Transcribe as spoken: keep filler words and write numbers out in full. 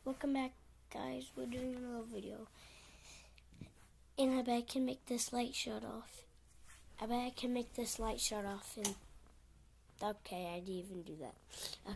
Welcome back, guys. We're doing another video. And I bet I can make this light shut off. I bet I can make this light shut off. And okay, I didn't even do that.